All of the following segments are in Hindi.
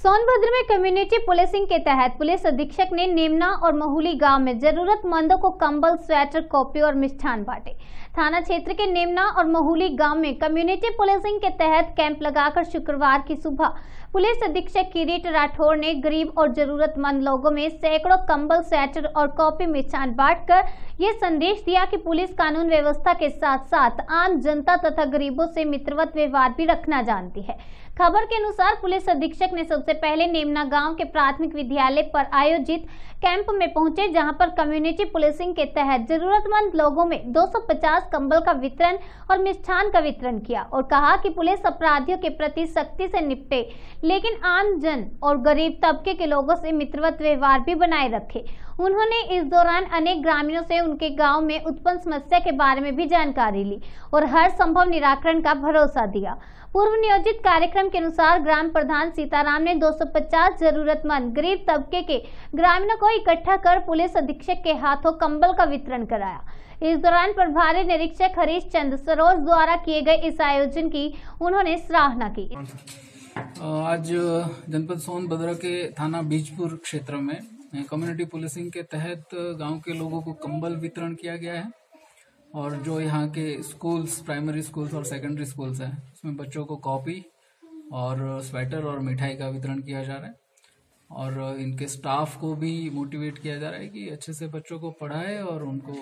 सोनभद्र में कम्युनिटी पुलिसिंग के तहत पुलिस अधीक्षक ने नेमना और महुली गांव में जरूरतमंदों को कंबल, स्वेटर, कॉपी और मिष्ठान बांटे। थाना क्षेत्र के नेमना और महुली गांव में कम्युनिटी पुलिसिंग के तहत कैंप लगाकर शुक्रवार की सुबह पुलिस अधीक्षक किरीट राठौर ने गरीब और जरूरतमंद लोगों में सैकड़ों कंबल, स्वेटर और कॉपी मिष्ठान बांटकर ये संदेश दिया कि पुलिस कानून व्यवस्था के साथ साथ आम जनता तथा गरीबों से मित्रवत व्यवहार भी रखना जानती है। खबर के अनुसार पुलिस अधीक्षक ने सबसे पहले नेमना गांव के प्राथमिक विद्यालय पर आयोजित कैंप में पहुंचे, जहां पर कम्युनिटी पुलिसिंग के तहत जरूरतमंद लोगों में 250 कंबल का वितरण और मिष्ठान का वितरण किया और कहा कि पुलिस अपराधियों के प्रति सख्ती से निपटे, लेकिन आम जन और गरीब तबके के लोगों से मित्रवत व्यवहार भी बनाए रखे। उन्होंने इस दौरान अनेक ग्रामीणों से उनके गांव में उत्पन्न समस्या के बारे में भी जानकारी ली और हर संभव निराकरण का भरोसा दिया। पूर्व नियोजित कार्यक्रम के अनुसार ग्राम प्रधान सीताराम ने 250 जरूरतमंद गरीब तबके के ग्रामीणों को इकट्ठा कर पुलिस अधीक्षक के हाथों कंबल का वितरण कराया। इस दौरान प्रभारी निरीक्षक हरीश चंद्र सरोज द्वारा किए गए इस आयोजन की उन्होंने सराहना की। आज जनपद सोनभद्र के थाना बीजपुर क्षेत्र में कम्युनिटी पुलिसिंग के तहत गांव के लोगों को कंबल वितरण किया गया है और जो यहाँ के स्कूल्स, प्राइमरी स्कूल्स और सेकेंडरी स्कूल्स हैं, उसमें बच्चों को कॉपी और स्वेटर और मिठाई का वितरण किया जा रहा है और इनके स्टाफ को भी मोटिवेट किया जा रहा है कि अच्छे से बच्चों को पढ़ाए और उनको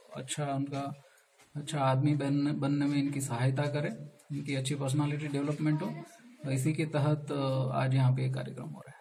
अच्छा आदमी बनने में इनकी सहायता करें, इनकी अच्छी पर्सनालिटी डेवलपमेंट हो। तो इसी के तहत आज यहाँ पे एक कार्यक्रम हो रहा है।